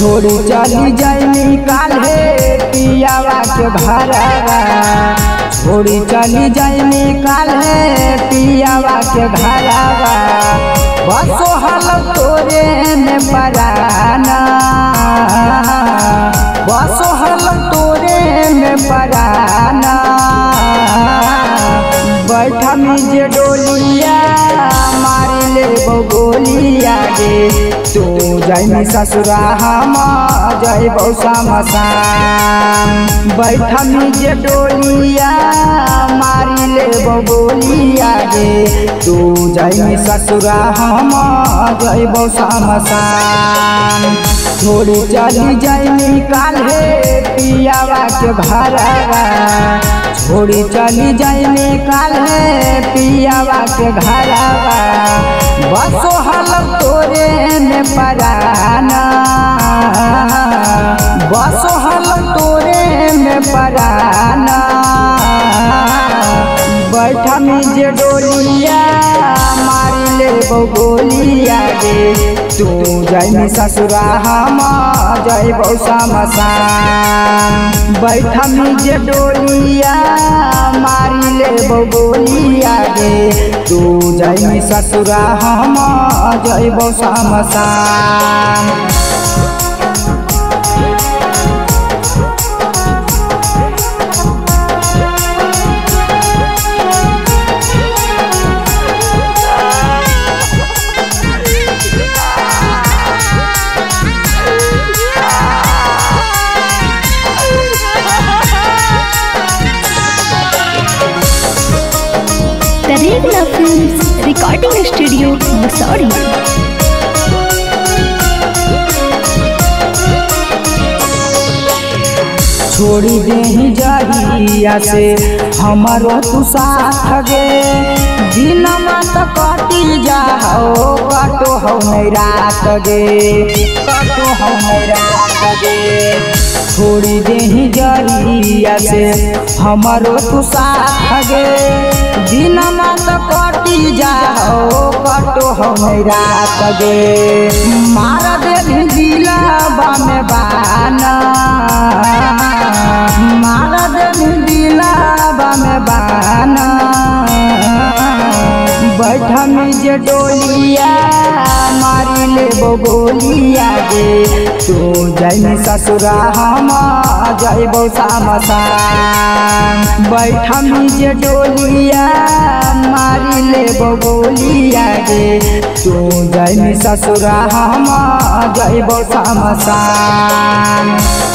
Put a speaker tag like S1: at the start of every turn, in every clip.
S1: छोड़ी चली जाइनी काल्हे पियावा के घरवा। छोड़ी चली जाइनी काल्हे पियावा के घरवा। बसो हल तोरे में पराना, बसो हल तोरे में पराना। बैठा जे डोलिया मारी ले गोलिया गे। तू जाइनी ससुरा हम जइबौ शमशान। बैठा जे डोलिया मारी ले गोलिया गे। तू जाइनी ससुरा हम जइबौ शमशान। छोड़ी चली जाइनी काल्हे पियावा के घरवा। छोड़ी चली जाइनी काल्हे पियावा के घरवा। बसो हल तोरे में पराना, बसो हल तोरे में पराना। बैठा जे डोलिया मारी ले गोलिया गे। तू जाइनी ससुरा हम जइबौ शमशान। बैठा जे डोलिया मारी ले गोलिया गे। तू जाइनी ससुरा हम जइबौ शमशान।
S2: रेगला फिल्म्स रिकॉर्डिंग स्टूडियो मसौरी।
S1: छोड़ी देही जहिया से हमारो तू साथ गे। दिन मत कटी जाओ कटो हो नहीं रात गे, कटो हो नहीं रात गे। छोड़ी देही जहिया से हमारो तू साथ गे। दिन मत कटी जाओ कटो हो नहीं रात गे। मार दे दिलवा में बाना, मार दे दिलवा में बाना। बैठा जे डोलिया मारी ले गोलिया गे। तू जाइनी ससुरा हम जइबौ शमशान। बैठा जे डोलिया मारी ले गोलिया गे। तू जाइनी ससुरा हम जइबौ शमशान।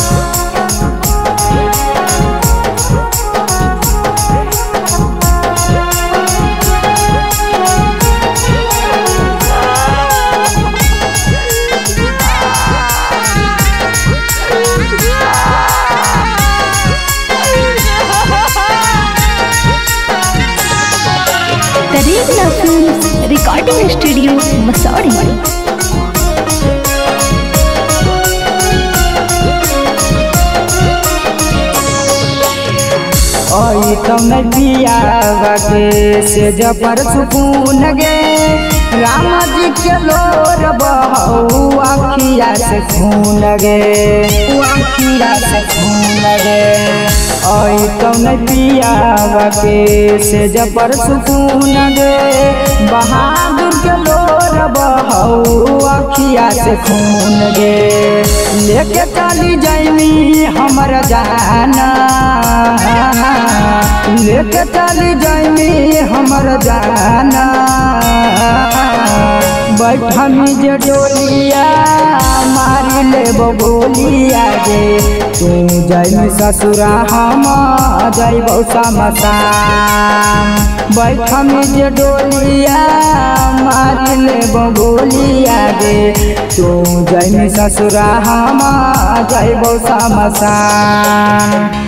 S2: रेगला फिल्म्स रिकॉर्डिंग स्टूडियो मसौरी।
S1: तुम पियावा के से जपर सुकून गे। राम जी के लोर बहू अखिया से खून गे, अखिया से खून गे। तुम पियावा के से जपर सुकून गे। बहादुर के लोर बहू अखिया से खून गे। लेके चली जाइनी हमर जाना, लेके चली जाइनी हमर जाना। बैठा जे डोलिया मारी ले गोलिया गे। तू जाइनी ससुरा हम जइबौ शमशान। बैठा जे डोलिया मारी ले गोलिया गे। तू जाइनी ससुरा हम जइबौ शमशान।